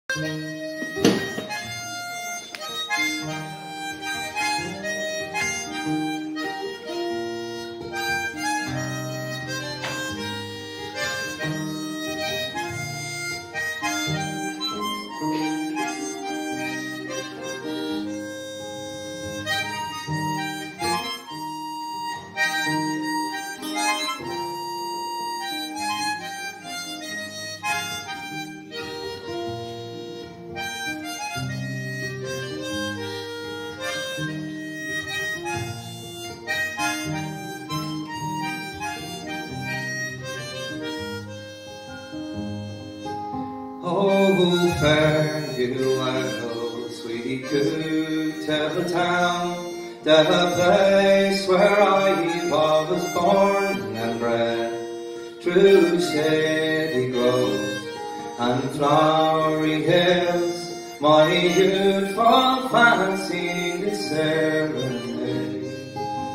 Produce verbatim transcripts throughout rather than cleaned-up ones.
Oh, fare you well, sweet Cootehill town, the place where I was born and bred, through shady groves and flowery hills, my youthful fancy did serenade.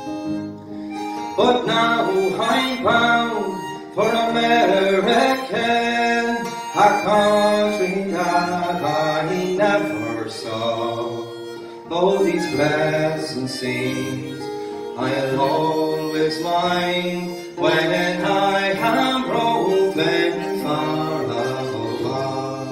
But now I'm bound for Amerikay, a country that I never saw. Though these pleasant scenes I'll always mind when I am roving far above.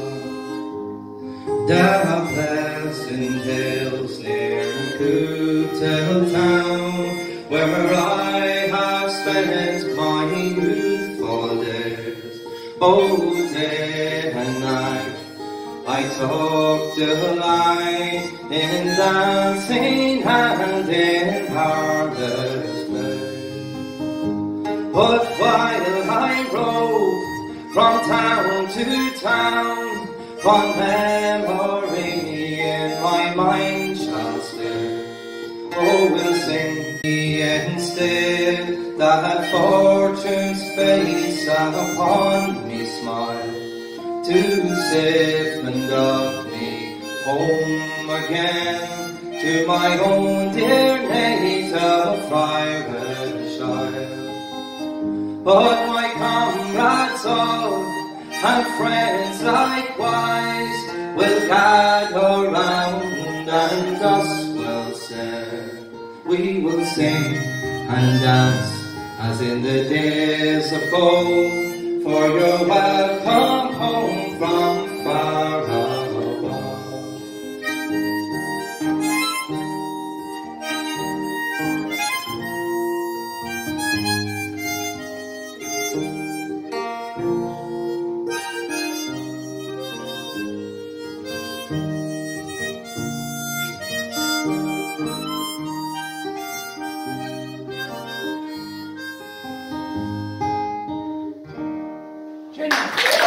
There are pleasant hills near Cootehill town, where I have spent my youthful days. Both day and night I took delight in dancing and in harmless play. But while I rove from town to town, fond memory in my mind shall stay. Oh, we'll sing instead that fortune's face upon me smile, to save and of me home again to my own dear native Irishshire. But my comrades all and friends likewise will gather round and us will sing. We will sing and dance as in the days of old, for you're welcome home from far above. Jenny.